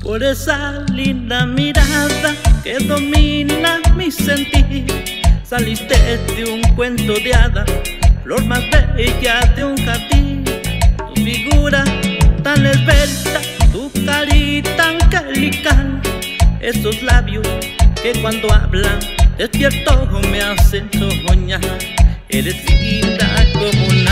por esa linda mirada que domina mi sentir. Saliste de un cuento de hadas, flor más bella de un jardín. Tu figura tan esbelta, tu carita angelical, esos labios que cuando hablan despierto me hacen soñar. Eres linda como